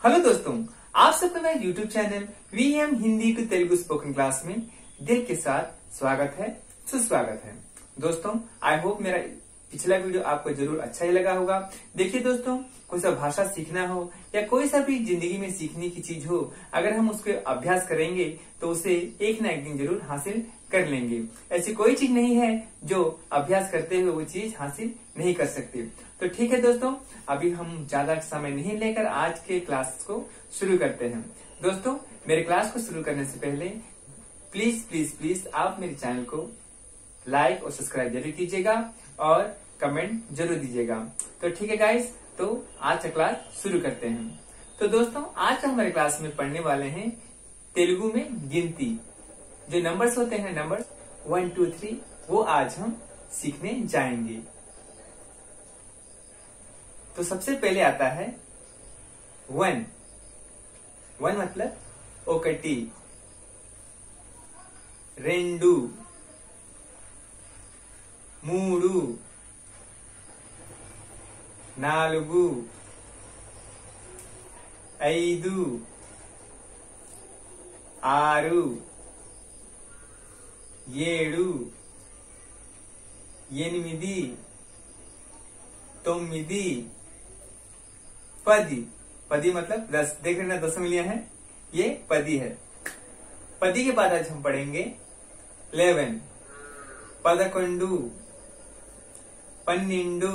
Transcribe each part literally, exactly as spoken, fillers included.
Hello दोस्तों, आप सबका मेरे YouTube channel V M Hindi to Telugu spoken class में दिल के साथ स्वागत है, सुस्वागत है। दोस्तों, आई होप मेरा पिछला वीडियो आपको जरूर अच्छा ही लगा होगा। देखिए दोस्तों, कोई सा भाषा सीखना हो या कोई सा भी जिंदगी में सीखने की चीज हो, अगर हम उसके अभ्यास करेंगे तो उसे एक ना एक दिन जरूर हासिल कर लेंगे। ऐसी कोई चीज नहीं है जो अभ्यास करते हुए वो चीज हासिल नहीं कर सकते। तो ठीक है दोस्तों, अभी हम ज्यादा समय नहीं लेकर आज के क्लास को शुरू करते हैं। दोस्तों, मेरे क्लास को शुरू करने से पहले प्लीज प्लीज प्लीज आप मेरे चैनल को लाइक और सब्सक्राइब जरूर कीजिएगा और कमेंट जरूर दीजिएगा। तो ठीक है गाइस, तो आज का क्लास शुरू करते हैं। तो दोस्तों, आज हमारे क्लास में पढ़ने वाले हैं तेलुगु में गिनती। जो नंबर्स होते हैं, नंबर्स वन टू थ्री, वो आज हम सीखने जाएंगे। तो सबसे पहले आता है वन। वन मतलब ओकटी, रेंडु, मूडु, नालुगु, ఐదు, ఆరు, ఏడు, ఎనిమిది, తొమ్మిది, पदी। पदी मतलब दस। देख रहे ना, दस मिलिया है, ये पदी है। पदी के बाद आज हम पढ़ेंगे इलेवन, पदकोंडु, पन्निंडु,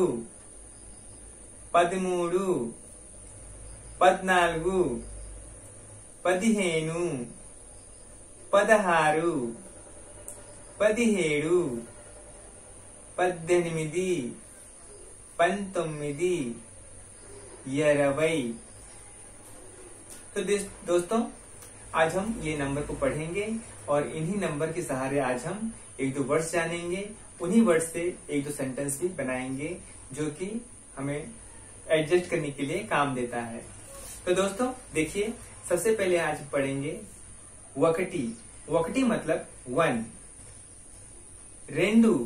पदमूडु, पद्नालुगु, पदिहेनु, पदहारु, पदिहेडु, पद्देनिमिदी, पंतोम्मिदी, इरवई। तो दोस्तों, आज हम ये नंबर को पढ़ेंगे और इन्हीं नंबर के सहारे आज हम एक दो वर्ड्स जानेंगे। उन्हीं वर्ड्स से एक दो सेंटेंस भी बनाएंगे जो कि हमें एडजस्ट करने के लिए काम देता है। तो दोस्तों देखिए, सबसे पहले आज पढ़ेंगे वकटी। वकटी मतलब वन। रेंडु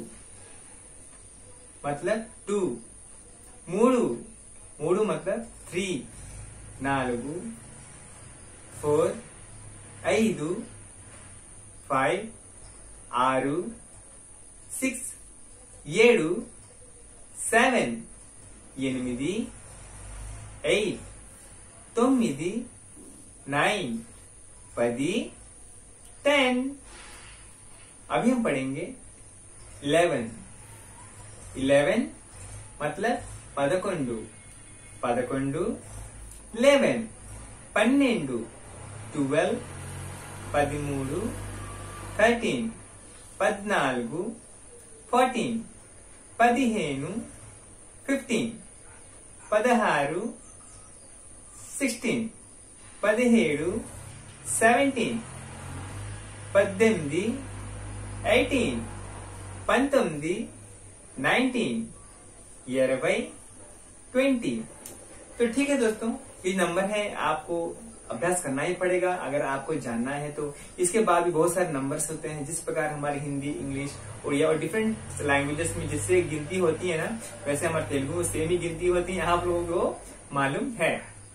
मतलब टू। मूडु, मूडु मतलब थ्री। नालुगु, फोर। ఐదు, ఫైవ్, ఆరు, సిక్స్, ఏడు, సెవెన్, ఎనిమిది, ఎయిట్, తొమ్మిది, नाइन, पदी, टेन। अभी हम पढ़ेंगे इलेवन। इलेवन मतलब पदकोंडु। पदकोंडु, इलेवन। पन्नेंडु, ट्वेल्व। పదిమూడు, థర్టీన్। పద్నాలుగు, ఫోర్టీన్। పదిహేను, ఫిఫ్టీన్। పదహారు, సిక్స్టీన్। పదిహేడు, సెవెంటీన్। పద్దెనిమిది, ఎయిటీన్। పంతొమ్మిది, नाइनटीन। इरवई, ट्वेंटी। तो ठीक है दोस्तों, ये नंबर है, आपको अभ्यास करना ही पड़ेगा अगर आपको जानना है तो। इसके बाद भी बहुत सारे नंबर्स होते हैं, जिस प्रकार हमारी हिंदी, इंग्लिश, उड़िया और डिफरेंट लैंग्वेजेस में जिससे गिनती होती है ना, वैसे हमारे तेलुगु में सेम ही गिनती होती है। आप लोगों को मालूम है।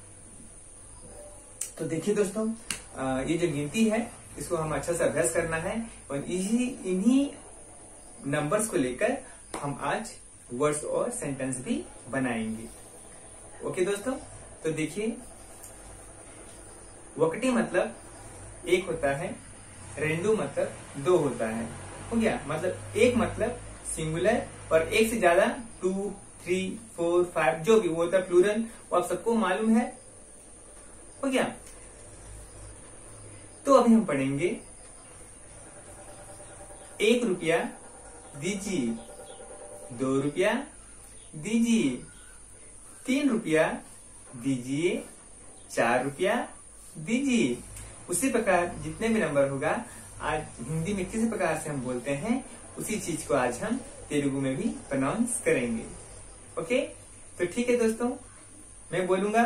तो देखिए दोस्तों, ये जो गिनती है इसको हम अच्छा से अभ्यास करना है और इसी इन्हीं नंबर्स को लेकर हम आज वर्ड्स और सेंटेंस भी बनाएंगे। ओके दोस्तों, तो देखिए, वकटी मतलब एक होता है, रेंडु मतलब दो होता है। हो गया, मतलब एक मतलब सिंगुलर और एक से ज्यादा, टू, थ्री, फोर, फाइव, जो भी वो होता है प्लूरल, वो आप सबको मालूम है। हो गया। तो अभी हम पढ़ेंगे एक रुपया दीजिए, दो रुपया दीजिए, तीन रुपया दीजिए, चार रुपया दीजिए। उसी प्रकार जितने भी नंबर होगा, आज हिंदी में किसी प्रकार से हम बोलते हैं, उसी चीज को आज हम तेलुगु में भी प्रोनाउंस करेंगे। ओके, तो ठीक है दोस्तों, मैं बोलूंगा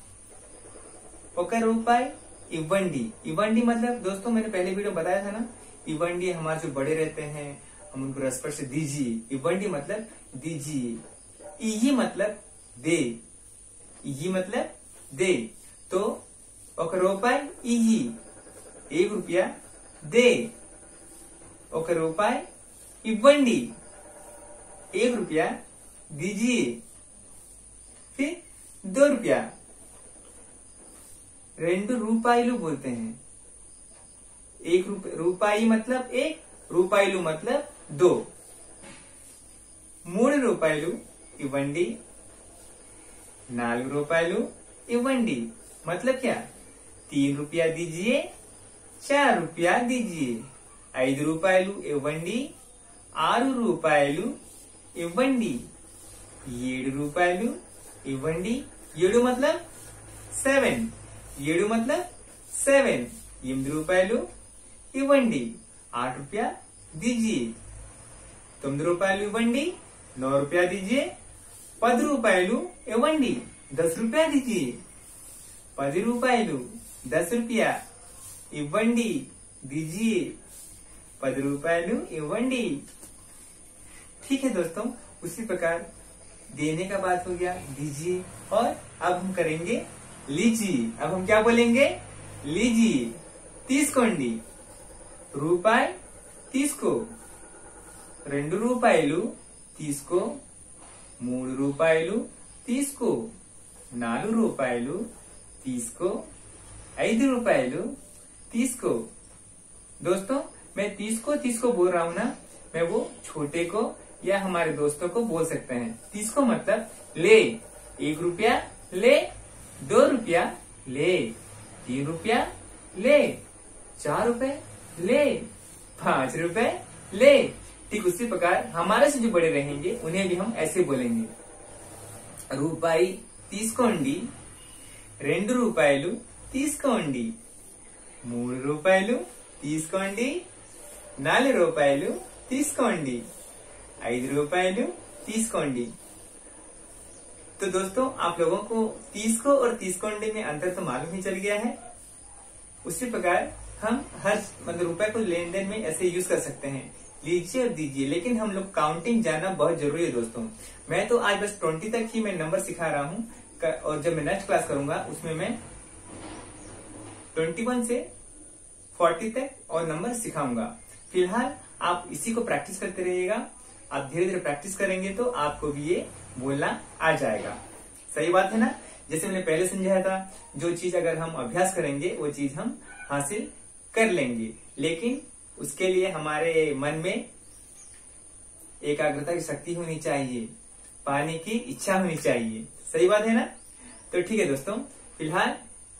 ओका रूपाई इवंडी। इवंडी मतलब दोस्तों, मैंने पहले वीडियो बताया था ना, इवंडी हमारे जो बड़े रहते हैं हम उनको रेस्पेक्ट से दीजिए। इवंडी मतलब दीजिए। ई मतलब दे। ई मतलब दे। तो ఒక రూపాయి ఇయ్యి, एक रुपया दे, ఒక రూపాయి ఇవ్వండి, एक रुपया दीजिए, फिर दो रुपया, రెండు రూపాయలు बोलते हैं। एक रूपाई मतलब एक, రూపాయలు मतलब दो, మూడు రూపాయలు ఇవ్వండి, నాలుగు రూపాయలు ఇవ్వండి मतलब क्या, तीन रुपया दीजिए, चार रुपया दीजिए, ఐదు రూపాయలు ఇవ్వండి, ఆరు రూపాయలు ఇవ్వండి, ఏడు రూపాయలు ఇవ్వండి, ఏడు मतलब సెవెన్, ఏడు मतलब సెవెన్, ఎనిమిది రూపాయలు ఇవ్వండి, आठ रुपया दीजिए, తొమ్మిది రూపాయలు ఇవ్వండి, नौ रुपया दीजिए, పది రూపాయలు ఇవ్వండి, दस रुपया दीजिए, పది రూపాయలు, दस रुपया ఇవ్వండి, दीजिए, పది రూపాయలు ఇవ్వండి। ठीक है दोस्तों, उसी प्रकार देने का बात हो गया, दीजिए, और अब हम करेंगे लीजिए। अब हम क्या बोलेंगे, लीजिए, తీసుకోండి, రూపాయి తీసుకో, రెండు రూపాయలు తీసుకో, మూడు రూపాయలు తీసుకో, నాలుగు రూపాయలు తీసుకో, ఐదు రూపాయలు తీసుకో। दोस्तों मैं तीसको तीसको बोल रहा हूँ ना, मैं वो छोटे को या हमारे दोस्तों को बोल सकते हैं। तीसको मतलब ले, एक रुपया ले, दो रुपया ले, तीन रुपया ले, चार रुपए ले, पांच रुपए ले। ठीक उसी प्रकार हमारे से जो बड़े रहेंगे उन्हें भी हम ऐसे बोलेंगे, రూపాయి తీసుకోండి, రెండు రూపాయలు తీసుకోండి, మూడు రూపాయలు తీసుకోండి, నాలుగు రూపాయలు తీసుకోండి, ఐదు రూపాయలు తీసుకోండి। तो दोस्तों आप लोगों को तीसको और तीसकोंडे में अंतर तो मालूम ही चल गया है। उसी प्रकार हम हर मतलब रुपए को लेन देन में ऐसे यूज कर सकते हैं, लीजिए और दीजिए, लेकिन हम लोग काउंटिंग जानना बहुत जरूरी है दोस्तों। मैं तो आज बस ट्वेंटी तक ही मैं नंबर सिखा रहा हूँ, और जब मैं नेक्स्ट क्लास करूंगा उसमें मैं ट्वेंटी वन से फोर्टी तक और नंबर सिखाऊंगा। फिलहाल आप इसी को प्रैक्टिस करते रहिएगा, आप धीरे धीरे प्रैक्टिस करेंगे तो आपको भी ये बोलना आ जाएगा। सही बात है ना, जैसे मैंने पहले समझाया था, जो चीज अगर हम अभ्यास करेंगे वो चीज हम हासिल कर लेंगे, लेकिन उसके लिए हमारे मन में एकाग्रता की शक्ति होनी चाहिए, पाने की इच्छा होनी चाहिए। सही बात है ना। तो ठीक है दोस्तों, फिलहाल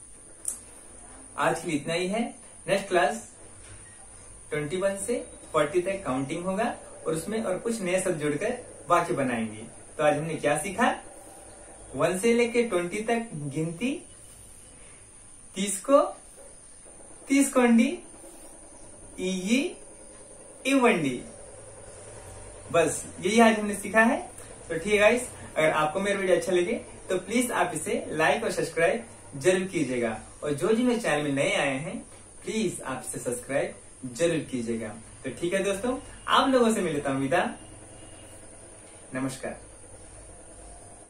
आज के लिए इतना ही है। नेक्स्ट क्लास इक्कीस से चालीस तक काउंटिंग होगा, और उसमें और कुछ नए शब्द जुड़कर वाक्य बनाएंगे। तो आज हमने क्या सीखा, वन से लेके ट्वेंटी तक गिनती, तीस को తీసుకోండి, ఇయ్యి, ఇవ్వండి, बस यही आज हमने सीखा है। तो ठीक है गाइस, अगर आपको मेरा वीडियो अच्छा लगे तो प्लीज आप इसे लाइक और सब्सक्राइब जरूर कीजिएगा, और जो जो मेरे चैनल में नए आए हैं प्लीज आप इसे सब्सक्राइब जरूर कीजिएगा। तो ठीक है दोस्तों, आप लोगों से मिलता हूँ विदा, नमस्कार।